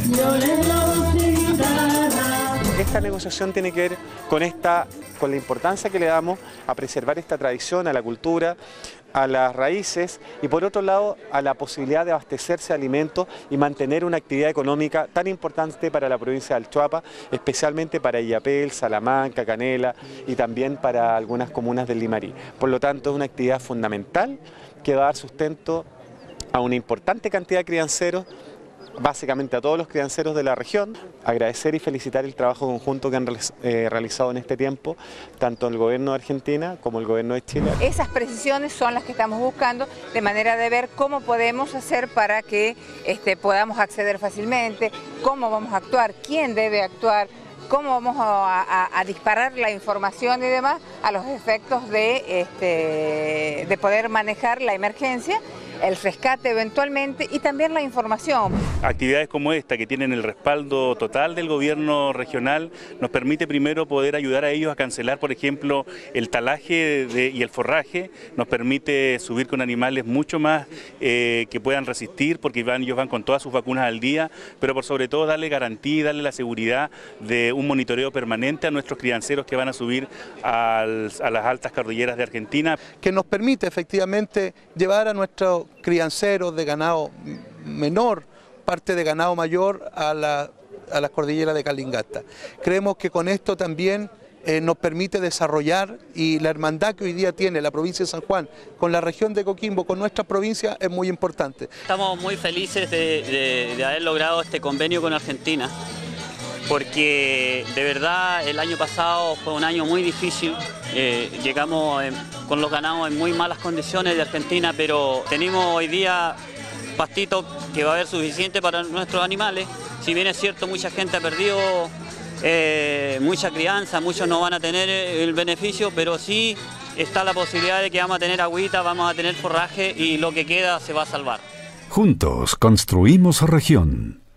Esta negociación tiene que ver con la importancia que le damos a preservar esta tradición, a la cultura, a las raíces y por otro lado a la posibilidad de abastecerse de alimentos y mantener una actividad económica tan importante para la provincia de Alchuapa, especialmente para Illapel, Salamanca, Canela y también para algunas comunas del Limarí. Por lo tanto es una actividad fundamental que va a dar sustento a una importante cantidad de crianceros, básicamente a todos los crianceros de la región. Agradecer y felicitar el trabajo conjunto que han realizado en este tiempo, tanto el gobierno de Argentina como el gobierno de Chile. Esas precisiones son las que estamos buscando, de manera de ver cómo podemos hacer para que podamos acceder fácilmente, cómo vamos a actuar, quién debe actuar, cómo vamos a disparar la información y demás a los efectos de poder manejar la emergencia, el rescate eventualmente y también la información. Actividades como esta, que tienen el respaldo total del gobierno regional, nos permite primero poder ayudar a ellos a cancelar, por ejemplo, el talaje y el forraje, nos permite subir con animales mucho más que puedan resistir, porque ellos van con todas sus vacunas al día, pero por sobre todo darle garantía y darle la seguridad de un monitoreo permanente a nuestros crianceros que van a subir a las altas cordilleras de Argentina. Que nos permite efectivamente llevar a nuestros crianceros de ganado menor, parte de ganado mayor a las cordilleras de Calingasta. Creemos que con esto también nos permite desarrollar, y la hermandad que hoy día tiene la provincia de San Juan con la región de Coquimbo, con nuestra provincia, es muy importante. Estamos muy felices de haber logrado este convenio con Argentina, porque de verdad el año pasado fue un año muy difícil, llegamos con los ganados en muy malas condiciones de Argentina, pero tenemos hoy día pastito que va a haber suficiente para nuestros animales. Si bien es cierto, mucha gente ha perdido mucha crianza, muchos no van a tener el beneficio, pero sí está la posibilidad de que vamos a tener agüita, vamos a tener forraje y lo que queda se va a salvar. Juntos construimos región.